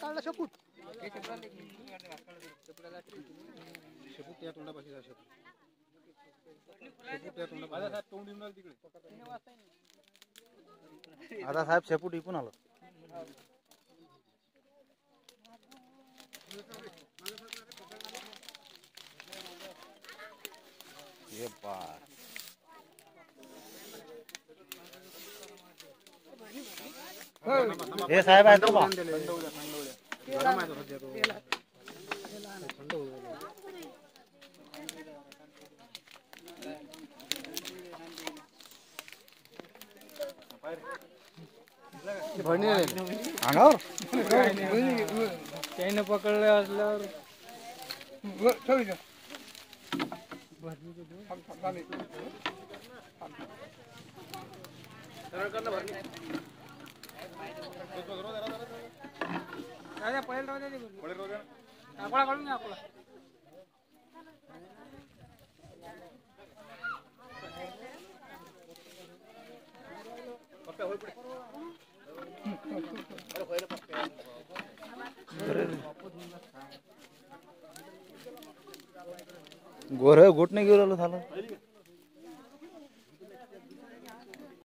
आता साहेब शेपूट इकून आलो. ये बात हे साहेब आहे तो अंगावर त्याने पकडले असल्यावर गोर घुटणे घेऊन आलो झालं.